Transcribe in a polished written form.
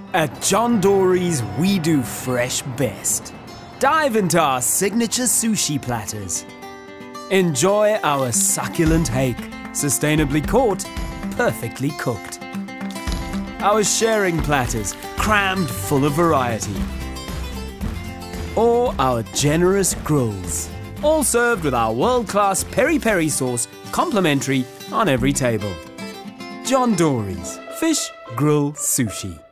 At John Dory's, we do fresh best. Dive into our signature sushi platters. Enjoy our succulent hake, sustainably caught, perfectly cooked. Our sharing platters, crammed full of variety. Or our generous grills, all served with our world-class peri-peri sauce, complimentary on every table. John Dory's Fish Grill Sushi.